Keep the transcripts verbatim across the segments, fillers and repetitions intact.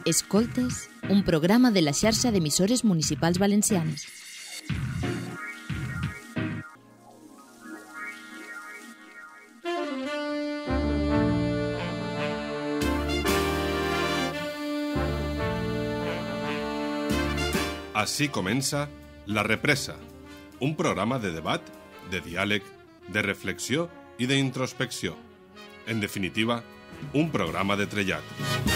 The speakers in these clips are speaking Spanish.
Escoltes, un programa de la xarxa d'emissores municipals valencianes. Així comença La Represa, un programa de debat, de diàleg, de reflexió i d'introspecció. En definitiva, un programa de trellat.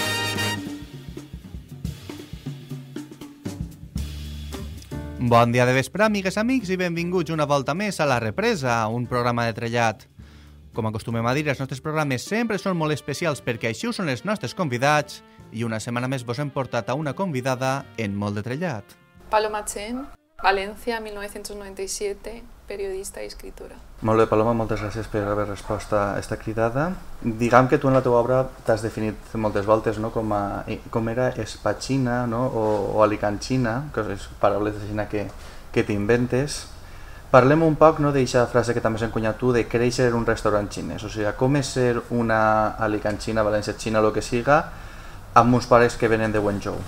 Bon dia de vespre, amigues, amics, i benvinguts una volta més a La Represa, un programa de trellat. Com acostumem a dir, els nostres programes sempre són molt especials perquè així ho són els nostres convidats i una setmana més vos hem portat a una convidada en molt de trellat. Paloma Chen, Valencia, mil novecientos noventa y siete, periodista i escritora. Molt bé, Paloma, moltes gràcies per haver respost a aquesta cridada. Diguem que tu en la teva obra t'has definit moltes voltes, no? com, a, com era espatxina, no? o, o alicanxina, que és paraules de que, que t'inventes. Parlem un poc, no, d'aquesta frase que també has encunyat tu de créixer en un restaurant xinès. O sigui, com és ser una alicanxina, valencianxina, el que siga, amb uns pares que venen de Wenzhou?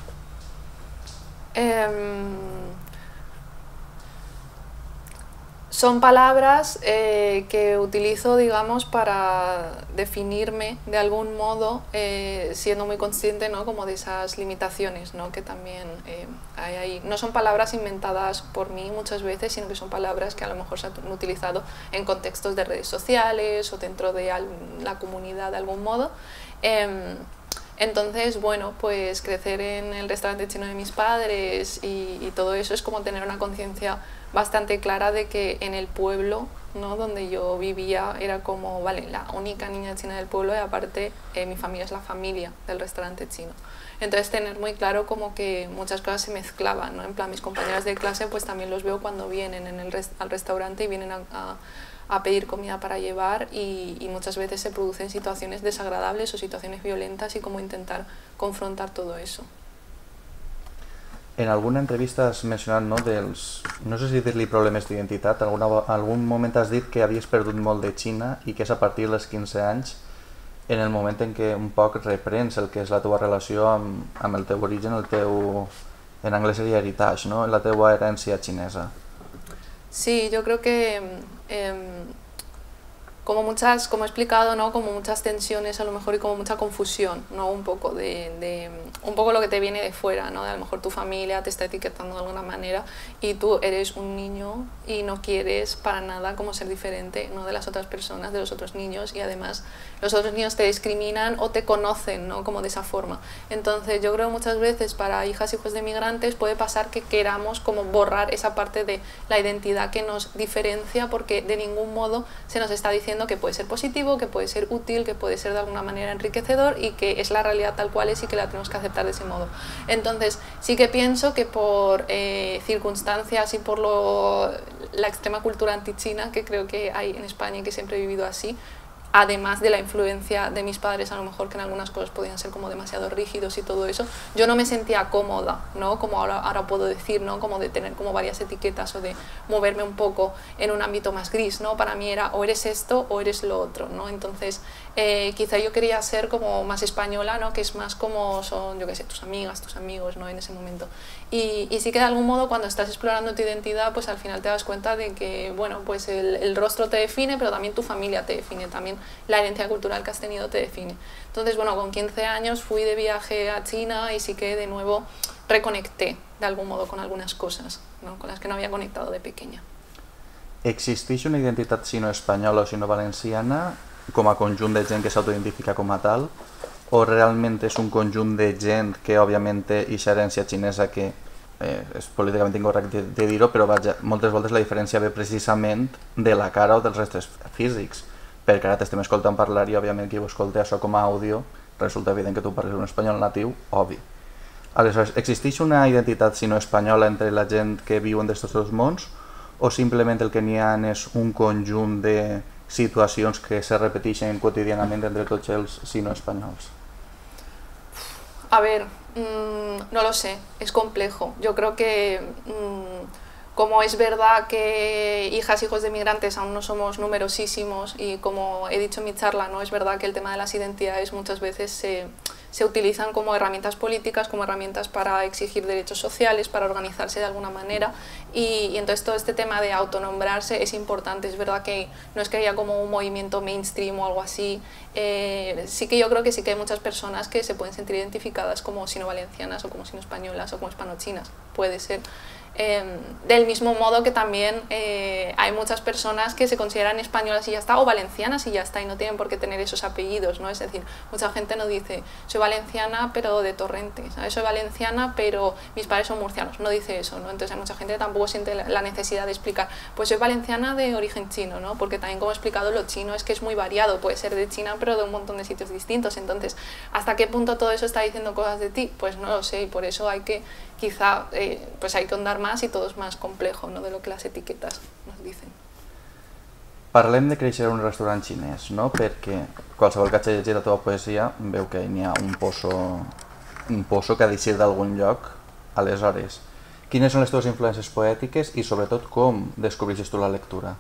Eh, son palabras eh, que utilizo, digamos, para definirme de algún modo, eh, siendo muy consciente, ¿no? como de esas limitaciones, ¿no? que también eh, hay ahí. No son palabras inventadas por mí muchas veces, sino que son palabras que a lo mejor se han utilizado en contextos de redes sociales o dentro de la comunidad de algún modo. Eh, Entonces, bueno, pues crecer en el restaurante chino de mis padres y, y todo eso es como tener una conciencia bastante clara de que en el pueblo, ¿no? donde yo vivía era como, vale, la única niña china del pueblo y aparte eh, mi familia es la familia del restaurante chino. Entonces tener muy claro como que muchas cosas se mezclaban, ¿no? En plan, mis compañeras de clase pues también los veo cuando vienen en el rest- al restaurante y vienen a, a a pedir comida para llevar y, y muchas veces se producen situaciones desagradables o situaciones violentas y cómo intentar confrontar todo eso. En alguna entrevista has mencionat, no, dels, no sé si dir-li problemes d'identitat, alguna, algun moment has dit que havies perdut molt de Xina i que és a partir dels quinze anys en el moment en què un poc reprens el que és la teva relació amb, amb el teu origen, el teu, en anglès seria heritage, no? La teva herència xinesa. Sí, yo creo que eh, como muchas, como he explicado, ¿no? como muchas tensiones a lo mejor y como mucha confusión, ¿no? un poco de, de un poco lo que te viene de fuera, ¿no? De a lo mejor tu familia te está etiquetando de alguna manera y tú eres un niño y no quieres para nada como ser diferente, ¿no? de las otras personas, de los otros niños, y además los otros niños te discriminan o te conocen, ¿no? como de esa forma. Entonces yo creo que muchas veces para hijas y hijos de migrantes puede pasar que queramos como borrar esa parte de la identidad que nos diferencia porque de ningún modo se nos está diciendo que puede ser positivo, que puede ser útil, que puede ser de alguna manera enriquecedor y que es la realidad tal cual es y que la tenemos que aceptar de ese modo. Entonces sí que pienso que por eh, circunstancias y por lo, la extrema cultura antichina que creo que hay en España y que siempre he vivido así, además de la influencia de mis padres, a lo mejor que en algunas cosas podían ser como demasiado rígidos y todo eso, yo no me sentía cómoda, ¿no? Como ahora, ahora puedo decir, ¿no? Como de tener como varias etiquetas o de moverme un poco en un ámbito más gris, ¿no? Para mí era o eres esto o eres lo otro, ¿no? Entonces eh, quizá yo quería ser como más española, ¿no? Que es más como son, yo qué sé, tus amigas, tus amigos, ¿no? En ese momento. Y, y sí que de algún modo cuando estás explorando tu identidad, pues al final te das cuenta de que, bueno, pues el, el rostro te define, pero también tu familia te define, también la herencia cultural que has tenido te define. Entonces, bueno, con quince años fui de viaje a China y sí que de nuevo reconecté de algún modo con algunas cosas, ¿no? con las que no había conectado de pequeña. Existeix una identitat sino-espanyola o sino-valenciana com a conjunt de gent que s'autoidentifica com a tal, o realment és un conjunt de gent que, òbviament, té aquesta herència xinesa que eh, és políticament incorrecte de dir-ho, però vaja, moltes voltes la diferència ve precisament de la cara o dels restes físics, perquè ara t'estem escoltant parlar i, òbviament, qui ho escolta això com a àudio, resulta evident que tu parles un espanyol natiu, obvi. Aleshores, existeix una identitat sino-espanyola entre la gent que viu en d'aquests dos mons, o simplement el que n'hi ha és un conjunt de situacions que se repeteixen quotidianament entre tots els sino-espanyols? A ver, mmm, no lo sé, es complejo. Yo creo que mmm, como es verdad que hijas, hijos de migrantes aún no somos numerosísimos y como he dicho en mi charla, no es verdad que el tema de las identidades muchas veces se, se utilizan como herramientas políticas, como herramientas para exigir derechos sociales, para organizarse de alguna manera, y, y entonces todo este tema de autonombrarse es importante. Es verdad que no es que haya como un movimiento mainstream o algo así, eh, sí que yo creo que sí que hay muchas personas que se pueden sentir identificadas como sino-valencianas o como sino-españolas o como hispanochinas, puede ser. Eh, del mismo modo que también eh, hay muchas personas que se consideran españolas y ya está, o valencianas y ya está, y no tienen por qué tener esos apellidos, ¿no? Es decir, mucha gente no dice soy valenciana pero de Torrente, ¿sabes? Soy valenciana pero mis padres son murcianos, no dice eso, ¿no? Entonces hay mucha gente que tampoco siente la necesidad de explicar pues soy valenciana de origen chino, ¿no? Porque también, como he explicado, lo chino es que es muy variado, puede ser de China pero de un montón de sitios distintos. Entonces, ¿hasta qué punto todo eso está diciendo cosas de ti? Pues no lo sé, y por eso hay que quizá eh, pues hay que ahondar más y todo es más complejo, no, de lo que las etiquetas nos dicen. Parlem de créixer en un restaurant xinès, no? Perquè qualsevol que hagi llegit la teva poesia veu que n'hi ha un pozo, un pozo que ha d'eixir d'algun lloc. Aleshores, quines són les teves influències poètiques i sobretot com descobreixes tu la lectura?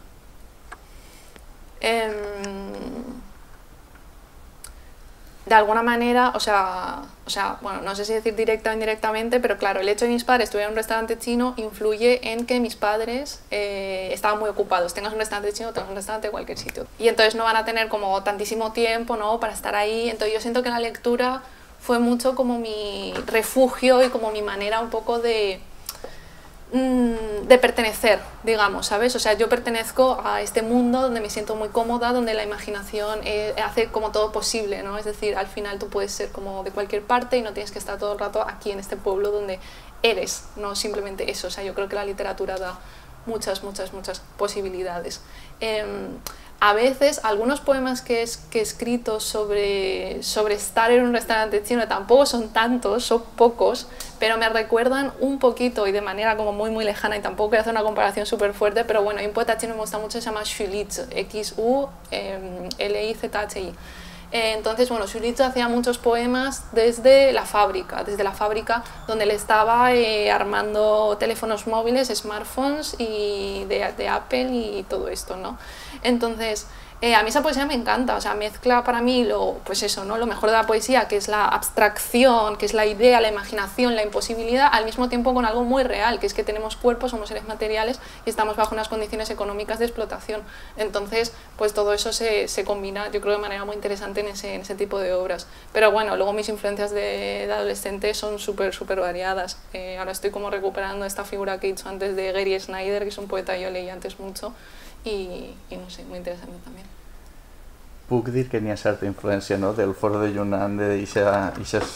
Eh, de alguna manera, o sea, o sea, bueno, no sé si decir directa o indirectamente, pero claro, el hecho de que mis padres estuvieran en un restaurante chino influye en que mis padres eh, estaban muy ocupados. Tengas un restaurante chino, tengas un restaurante de cualquier sitio. Y entonces no van a tener como tantísimo tiempo, ¿no?, para estar ahí. Entonces yo siento que la lectura fue mucho como mi refugio y como mi manera un poco de... de pertenecer, digamos, ¿sabes? O sea, yo pertenezco a este mundo donde me siento muy cómoda, donde la imaginación eh, hace como todo posible, ¿no? Es decir, al final tú puedes ser como de cualquier parte y no tienes que estar todo el rato aquí en este pueblo donde eres, no simplemente eso. O sea, yo creo que la literatura da muchas, muchas, muchas posibilidades. Eh, A veces, algunos poemas que, es, que he escrito sobre, sobre estar en un restaurante chino, tampoco son tantos, son pocos, pero me recuerdan un poquito y de manera como muy muy lejana, y tampoco quiero hacer una comparación súper fuerte, pero bueno, hay un poeta chino que me gusta mucho, se llama Xu Lizhi, X U L I Z H I. Entonces, bueno, Xu Lizhi hacía muchos poemas desde la fábrica, desde la fábrica donde él estaba eh, armando teléfonos móviles, smartphones y de, de Apple y todo esto, ¿no? Entonces, eh, a mí esa poesía me encanta, o sea, mezcla para mí lo, pues eso, ¿no?, lo mejor de la poesía, que es la abstracción, que es la idea, la imaginación, la imposibilidad, al mismo tiempo con algo muy real, que es que tenemos cuerpos, somos seres materiales y estamos bajo unas condiciones económicas de explotación. Entonces, pues todo eso se, se combina, yo creo, de manera muy interesante en ese, en ese tipo de obras. Pero bueno, luego mis influencias de, de adolescente son súper, súper variadas. Eh, ahora estoy como recuperando esta figura que he dicho antes de Gary Snyder, que es un poeta que yo leí antes mucho, y, y no sé, muy interesante también. Puc dir que n'hi ha certa influència, no?, del Foro de Yunnan, d'eixa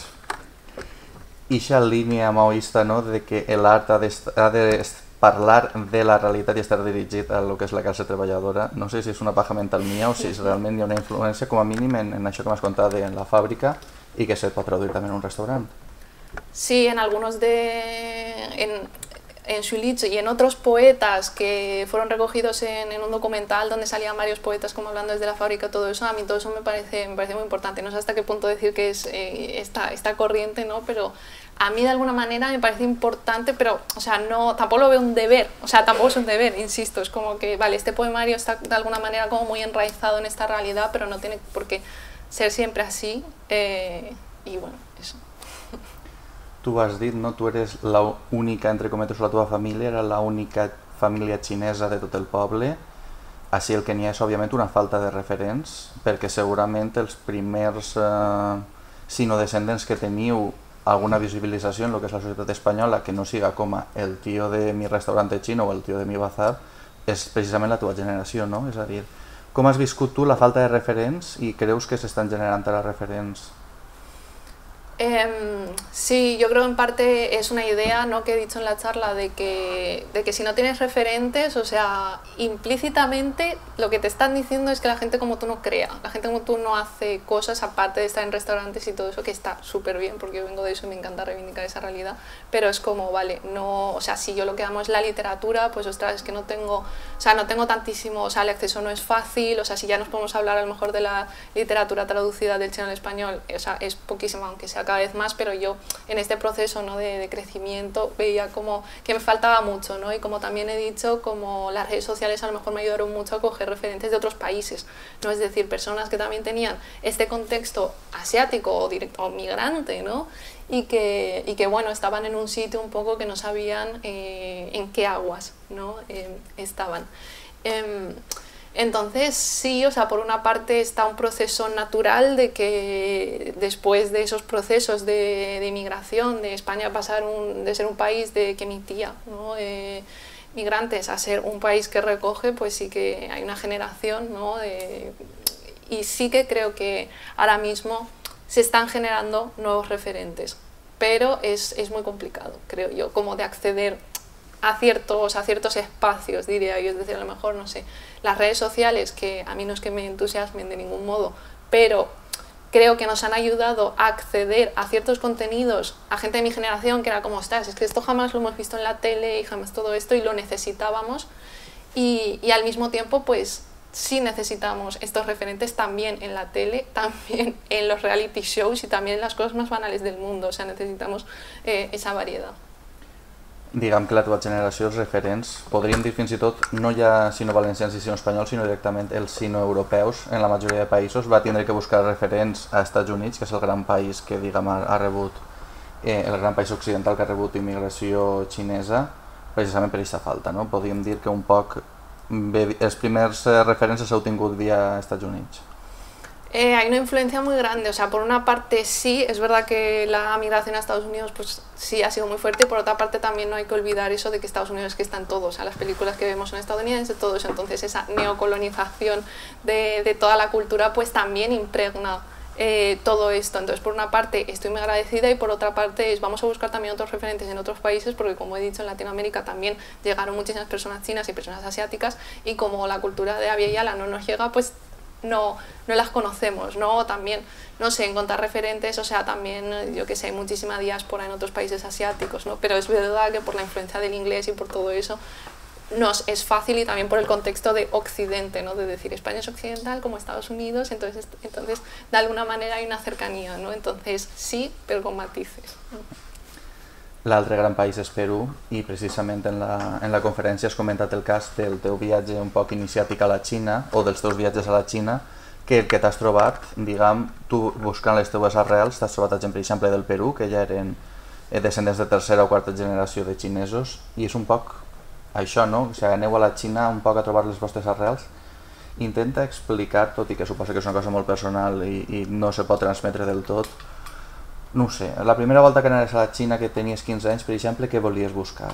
línia maoista, no?, de que l'art ha, ha de parlar de la realitat i estar dirigit a lo que és la classe treballadora. No sé si és una paja mental mia o si realment hi ha una influència, com a mínim, en, en això que m'has contat de la fàbrica i que se pot traduir també en un restaurant. Sí, en algunos de... En... en Xu Lizhi y en otros poetas que fueron recogidos en, en un documental donde salían varios poetas como hablando desde la fábrica, todo eso, a mí todo eso me parece, me parece muy importante. No sé hasta qué punto decir que es eh, esta, esta corriente, ¿no?, pero a mí de alguna manera me parece importante, pero o sea, no, tampoco lo veo un deber, o sea, tampoco es un deber, insisto, es como que, vale, este poemario está de alguna manera como muy enraizado en esta realidad, pero no tiene por qué ser siempre así, eh, y bueno, eso. Tu has dit, no? Tu eres l'única, entre cometes, la teva família era l'única família xinesa de tot el poble. Així el que n'hi ha és, òbviament, una falta de referents, perquè segurament els primers eh, sinodescendents que teniu alguna visibilització en el que és la societat espanyola, que no siga com el tio de mi restaurante xino o el tio de mi bazar, és precisament la teva generació, no? És a dir, com has viscut tu la falta de referents i creus que s'estan generant ara referents? Eh, sí, yo creo en parte es una idea, ¿no?, que he dicho en la charla de que, de que si no tienes referentes, o sea, implícitamente lo que te están diciendo es que la gente como tú no crea, la gente como tú no hace cosas aparte de estar en restaurantes y todo eso, que está súper bien porque yo vengo de eso y me encanta reivindicar esa realidad, pero es como, vale, no, o sea, si yo lo que amo es la literatura, pues ostras, es que no tengo, o sea, no tengo tantísimo, o sea, el acceso no es fácil, o sea, si ya nos podemos hablar a lo mejor de la literatura traducida del chino al español, o sea, es poquísima, aunque sea cada vez más, pero yo en este proceso, ¿no? de, de crecimiento veía como que me faltaba mucho, ¿no? Y como también he dicho, como las redes sociales a lo mejor me ayudaron mucho a coger referentes de otros países, ¿no? Es decir, personas que también tenían este contexto asiático o, directo, o migrante, ¿no? Y que, y que bueno, estaban en un sitio un poco que no sabían eh, en qué aguas, ¿no? eh, estaban. Eh, Entonces, sí, o sea, por una parte está un proceso natural de que después de esos procesos de, de inmigración, de España pasar un, de ser un país de, que emitía, ¿no? eh, migrantes a ser un país que recoge, pues sí que hay una generación, ¿no? de, y sí que creo que ahora mismo se están generando nuevos referentes, pero es, es muy complicado, creo yo, como de acceder a ciertos, a ciertos espacios, diría yo, es decir, a lo mejor, no sé, las redes sociales, que a mí no es que me entusiasmen de ningún modo, pero creo que nos han ayudado a acceder a ciertos contenidos a gente de mi generación que era como, estás, es que esto jamás lo hemos visto en la tele y jamás todo esto y lo necesitábamos, y, y al mismo tiempo, pues, sí necesitamos estos referentes también en la tele, también en los reality shows y también en las cosas más banales del mundo, o sea, necesitamos eh, esa variedad. Diguem que la teva generació, els referents, podríem dir fins i tot, no ja sino-valencians i sino-espanyols, sinó directament els sino-europeus, en la majoria de països, va tindre que buscar referents a Estats Units, que és el gran país que, diguem, ha rebut, eh, el gran país occidental que ha rebut immigració xinesa, precisament per aquesta falta, no? Podríem dir que un poc, bé, els primers referents els heu tingut via Estats Units. Eh, hay una influencia muy grande, o sea, por una parte sí, es verdad que la migración a Estados Unidos pues sí ha sido muy fuerte, y por otra parte también no hay que olvidar eso de que Estados Unidos es que están todos, o sea, las películas que vemos son estadounidenses, todo eso, entonces esa neocolonización de, de toda la cultura pues también impregna eh, todo esto, entonces por una parte estoy muy agradecida y por otra parte es, vamos a buscar también otros referentes en otros países, porque como he dicho en Latinoamérica también llegaron muchísimas personas chinas y personas asiáticas, y como la cultura de Abya Yala no nos llega, pues No, no las conocemos, ¿no? También, no sé, encontrar referentes, o sea, también, yo que sé, hay muchísima diáspora en otros países asiáticos, ¿no? Pero es verdad que por la influencia del inglés y por todo eso nos es fácil, y también por el contexto de Occidente, ¿no? De decir, España es occidental como Estados Unidos, entonces, entonces de alguna manera hay una cercanía, ¿no? Entonces sí, pero con matices, ¿no? L'altre gran país és Perú, i precisament en la, en la conferència has comentat el cas del teu viatge un poc iniciàtic a la Xina, o dels teus viatges a la Xina, que el que t'has trobat, diguem, tu buscant les teves arrels, t'has trobat gent, per exemple, del Perú, que ja eren descendents de tercera o quarta generació de xinesos, i és un poc això, no? O sigui, aneu a la Xina un poc a trobar les vostres arrels. Intenta explicar, tot i que suposa que és una cosa molt personal i, i no se pot transmetre del tot, no ho sé, la primera volta que anaves a la Xina, que tenies quinze anys, per exemple, què volies buscar?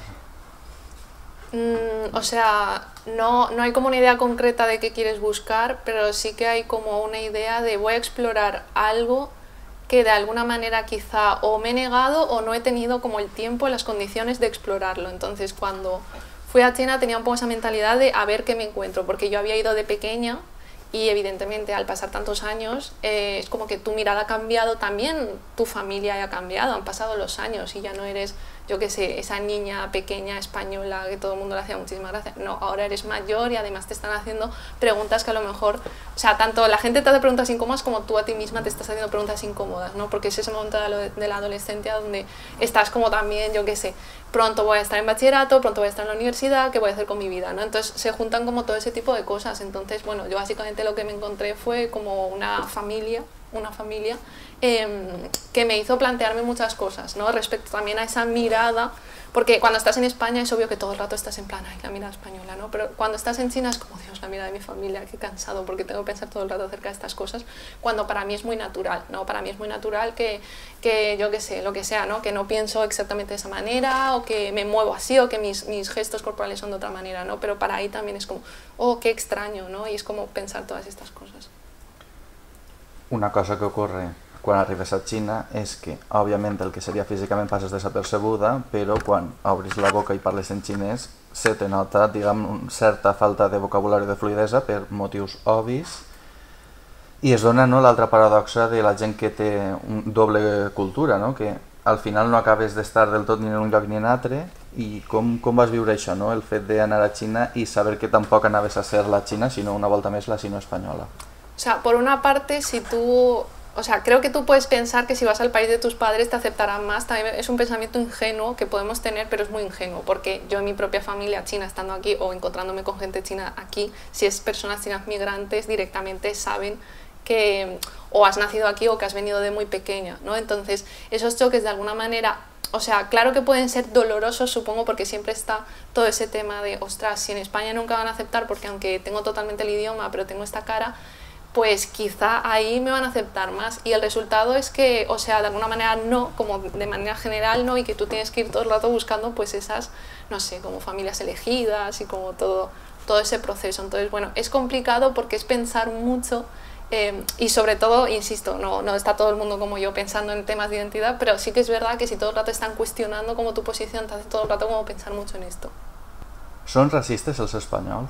Mm, o sea, no, no hay como una idea concreta de qué quieres buscar, pero sí que hay como una idea de voy a explorar algo que de alguna manera quizá o me he negado o no he tenido como el tiempo y las condiciones de explorarlo. Entonces cuando fui a China tenía un poco esa mentalidad de a ver qué me encuentro, porque yo había ido de pequeña. Y evidentemente al pasar tantos años eh, es como que tu mirada ha cambiado, también tu familia ha cambiado, han pasado los años y ya no eres, yo qué sé, esa niña pequeña española que todo el mundo le hacía muchísimas gracias. No, ahora eres mayor y además te están haciendo preguntas que a lo mejor, o sea, tanto la gente te hace preguntas incómodas como tú a ti misma te estás haciendo preguntas incómodas, ¿no? Porque es ese momento de la adolescencia donde estás como también, yo qué sé, pronto voy a estar en bachillerato, pronto voy a estar en la universidad, ¿qué voy a hacer con mi vida? ¿No? Entonces se juntan como todo ese tipo de cosas. Entonces, bueno, yo básicamente lo que me encontré fue como una familia, una familia eh, que me hizo plantearme muchas cosas, ¿no? Respecto también a esa mirada, porque cuando estás en España es obvio que todo el rato estás en plan, ay, la mirada española, ¿no? Pero cuando estás en China es como, Dios, la mirada de mi familia, qué cansado, porque tengo que pensar todo el rato acerca de estas cosas, cuando para mí es muy natural, ¿no? Para mí es muy natural que, que yo qué sé, lo que sea, ¿no? Que no pienso exactamente de esa manera, o que me muevo así, o que mis, mis gestos corporales son de otra manera, ¿no? Pero para ahí también es como, oh, qué extraño, ¿no? Y es como pensar todas estas cosas. Una cosa que ocorre quan arribes a Xina és que, òbviament, el que seria físicament passes desapercebuda, però quan obris la boca i parles en xinès se te nota, diguem, certa falta de vocabulari de fluidesa per motius obvis, i es dona, no, l'altra paradoxa de la gent que té un doble cultura, no? Que al final no acabes d'estar del tot ni en un lloc ni en altre, i com, com vas viure això, no? El fet d'anar a Xina i saber que tampoc anaves a ser la Xina, sinó una volta més la sino espanyola. O sea, por una parte, si tú o sea, creo que tú puedes pensar que si vas al país de tus padres te aceptarán más. También es un pensamiento ingenuo que podemos tener, pero es muy ingenuo, porque yo en mi propia familia china, estando aquí o encontrándome con gente china aquí, si es personas chinas migrantes, directamente saben que o has nacido aquí o que has venido de muy pequeña, ¿no? Entonces, esos choques de alguna manera, o sea, claro que pueden ser dolorosos, supongo, porque siempre está todo ese tema de, ostras, si en España nunca van a aceptar, porque aunque tengo totalmente el idioma, pero tengo esta cara, pues quizá ahí me van a aceptar más. Y el resultado es que, o sea, de alguna manera no, como de manera general no, y que tú tienes que ir todo el rato buscando pues esas, no sé, como familias elegidas y como todo, todo ese proceso. Entonces, bueno, es complicado porque es pensar mucho eh, y sobre todo, insisto, no, no está todo el mundo como yo pensando en temas de identidad, pero sí que es verdad que si todo el rato están cuestionando como tu posición, te hace todo el rato como pensar mucho en esto. ¿Son racistas los españoles?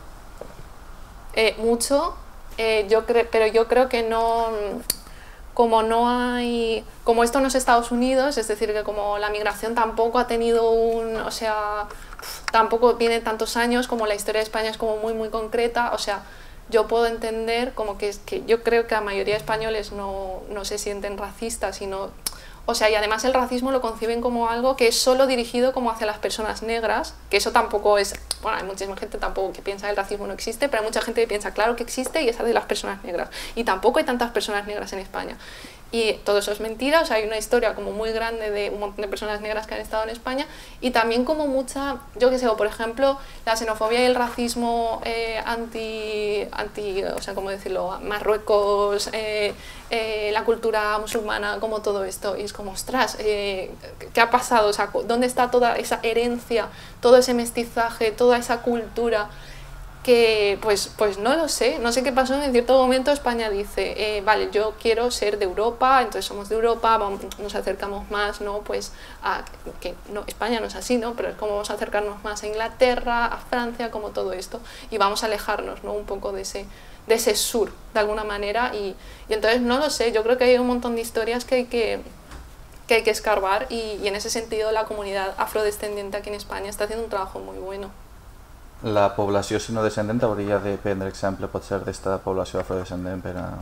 Eh, mucho. Eh, yo creo, pero yo creo que no, como no hay, como esto no es Estados Unidos, es decir, que como la migración tampoco ha tenido un, o sea, tampoco viene tantos años, como la historia de España es como muy muy concreta, o sea, yo puedo entender como que, es, que yo creo que la mayoría de españoles no, no se sienten racistas, sino, o sea, y además el racismo lo conciben como algo que es solo dirigido como hacia las personas negras, que eso tampoco es, bueno, hay muchísima gente tampoco que piensa que el racismo no existe, pero hay mucha gente que piensa, claro que existe y es de las personas negras, y tampoco hay tantas personas negras en España. Y todo eso es mentira, o sea, hay una historia como muy grande de un montón de personas negras que han estado en España, y también como mucha, yo qué sé, o por ejemplo, la xenofobia y el racismo eh, anti, anti, o sea, ¿cómo decirlo?, Marruecos, eh, eh, la cultura musulmana, como todo esto, y es como, ostras, eh, ¿qué ha pasado? O sea, ¿dónde está toda esa herencia, todo ese mestizaje, toda esa cultura? Que pues, pues no lo sé, no sé qué pasó, en cierto momento España dice, eh, vale, yo quiero ser de Europa, entonces somos de Europa, vamos, nos acercamos más, ¿no? Pues a, que no, España no es así, ¿no? Pero es como vamos a acercarnos más a Inglaterra, a Francia, como todo esto, y vamos a alejarnos, ¿no? Un poco de ese, de ese sur, de alguna manera, y, y entonces no lo sé, yo creo que hay un montón de historias que hay que, que, hay que escarbar, y, y en ese sentido la comunidad afrodescendiente aquí en España está haciendo un trabajo muy bueno. La població sinodescendent hauria de prendre exemple, potser, d'esta població afrodescendent per a...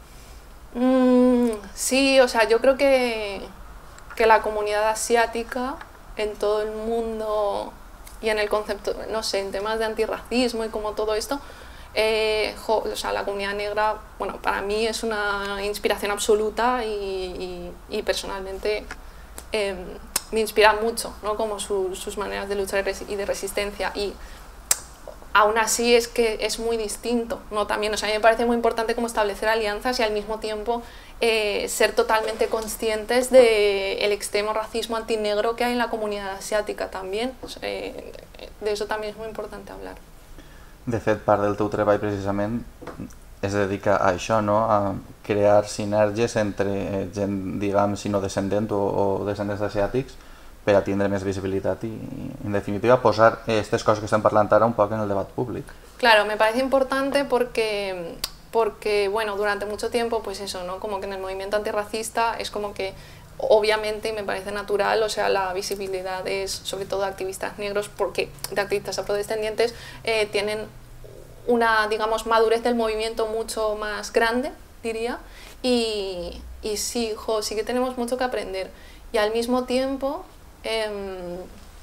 Mm, sí, o sea, yo creo que, que la comunidad asiática en todo el mundo y en el concepto, no sé, en temas de antirracismo y como todo esto, eh, jo, o sea, la comunidad negra, bueno, para mí es una inspiración absoluta y, y, y personalmente eh, me inspira mucho, ¿no? Como su, sus maneras de luchar y de resistencia, y aún así es que es muy distinto, ¿no? También, o sea, a mí me parece muy importante como establecer alianzas y al mismo tiempo eh, ser totalmente conscientes del extremo racismo antinegro que hay en la comunidad asiática también. O sea, eh, de eso también es muy importante hablar. De fet, part del teu treball precisament es dedica a això, no? A crear sinergies entre gent, diguem, sinodescendent o, o descendents asiàtics per a tindre més visibilitat i, en definitiva, posar aquestes coses que estem parlant ara un poc en el debat públic. Claro, me parece importante porque, porque bueno, durante mucho tiempo, pues eso, ¿no? Como que en el movimiento antirracista es como que, obviamente, y me parece natural, o sea, la visibilidad es, sobre todo, de activistas negros, porque de activistas afrodescendientes eh, tienen una, digamos, madurez del movimiento mucho más grande, diría, y, y sí, jo, sí que tenemos mucho que aprender. Y al mismo tiempo... Eh,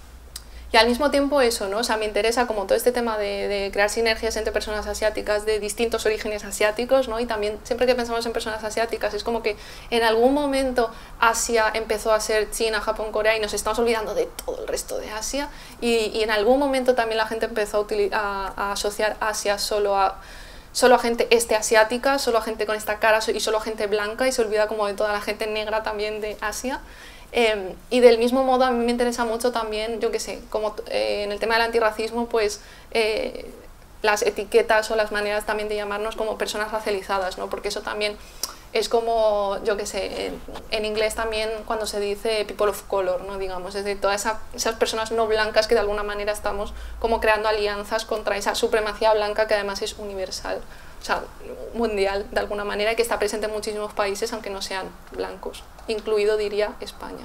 y al mismo tiempo eso, ¿no? O sea, me interesa como todo este tema de, de crear sinergias entre personas asiáticas de distintos orígenes asiáticos, ¿no? Y también siempre que pensamos en personas asiáticas es como que en algún momento Asia empezó a ser China, Japón, Corea y nos estamos olvidando de todo el resto de Asia, y, y en algún momento también la gente empezó a, a, a asociar Asia solo a solo a gente este asiática, solo a gente con esta cara y solo a gente blanca, y se olvida como de toda la gente negra también de Asia. Eh, y del mismo modo a mí me interesa mucho también, yo qué sé, como eh, en el tema del antirracismo, pues eh, las etiquetas o las maneras también de llamarnos como personas racializadas, ¿no? Porque eso también es como, yo qué sé, en, en inglés también cuando se dice people of color, ¿no? Digamos, es decir, todas esa, esas personas no blancas que de alguna manera estamos como creando alianzas contra esa supremacía blanca que además es universal, o sea, mundial de alguna manera, y que está presente en muchísimos países aunque no sean blancos, incluido, diría, España.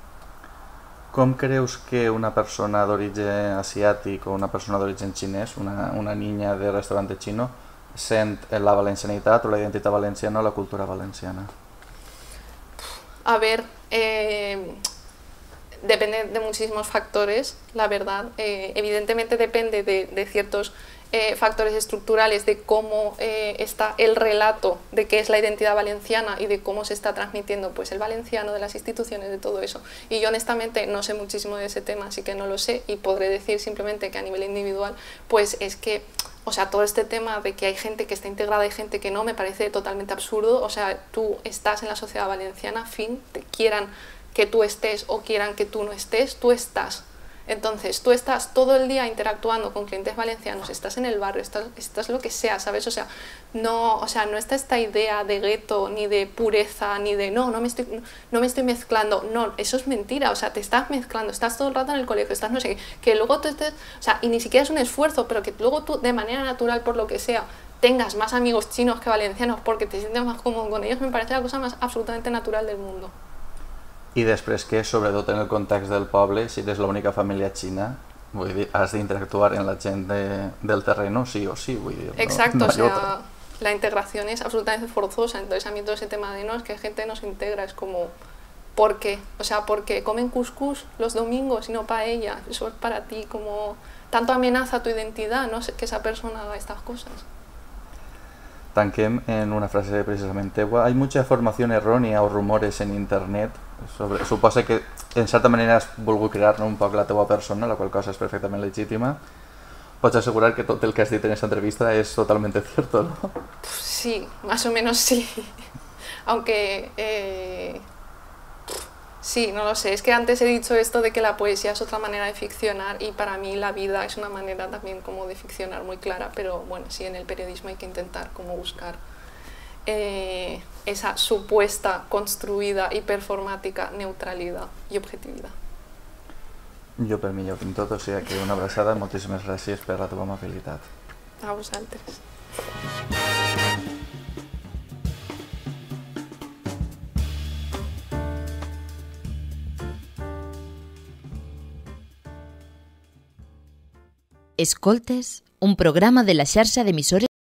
Com creus que una persona d'origen asiàtic o una persona d'origen xinès, una, una niña de restaurante xino, sent la valencianitat o la identitat valenciana o la cultura valenciana? a ver, eh, depende de muchísimos factores, la verdad. Eh, evidentemente depende de, de ciertos eh, factores estructurales, de cómo eh, está el relato de qué es la identidad valenciana y de cómo se está transmitiendo pues, el valenciano, de las instituciones, de todo eso. Y yo honestamente no sé muchísimo de ese tema, así que no lo sé, y podré decir simplemente que a nivel individual, pues es que, o sea, todo este tema de que hay gente que está integrada y gente que no, me parece totalmente absurdo. O sea, tú estás en la sociedad valenciana, fin, te quieran que tú estés o quieran que tú no estés, tú estás. Entonces, tú estás todo el día interactuando con clientes valencianos, estás en el barrio, estás, estás lo que sea, ¿sabes? O sea, no, o sea, no está esta idea de gueto, ni de pureza, ni de no, no me estoy, no me estoy mezclando. No, eso es mentira, o sea, te estás mezclando, estás todo el rato en el colegio, estás no sé qué, que luego tú estés, o sea, y ni siquiera es un esfuerzo, pero que luego tú, de manera natural, por lo que sea, tengas más amigos chinos que valencianos porque te sientes más cómodo con ellos, me parece la cosa más absolutamente natural del mundo. I després que, sobretot en el context del poble, si eres l'única família xina, vull dir, has d'interactuar en la gent de, del terreno sí o sí, vull dir. Exacto, no, no o sea, otra. La integración es absolutamente forzosa, entonces a mí todo ese tema de no, es que gente no se integra, es como, ¿por qué? O sea, porque comen cuscús los domingos y no paella, eso es para ti como, tanto amenaza tu identidad, ¿no? Que esa persona haga estas cosas. Tanquem en una frase precisament teua. Hay mucha formación errònia o rumores en internet sobre... Suposa que en certa manera has volgut crear, no, un poc la teua persona, la qual cosa és perfectament legítima. Pots asegurar que tot el que has dit en esta entrevista es totalmente cierto, ¿no? Sí, más o menos sí. Aunque... Eh... Sí, no lo sé. Es que antes he dicho esto de que la poesía es otra manera de ficcionar y para mí la vida es una manera también como de ficcionar muy clara, pero bueno, sí, en el periodismo hay que intentar como buscar eh, esa supuesta, construida y performática neutralidad y objetividad. Jo per mi ja ho tinc tot, o sigui que una abraçada, moltíssimes gràcies per la teva amabilitat. A vosaltres. Escoltes, un programa de la xarxa d'emissores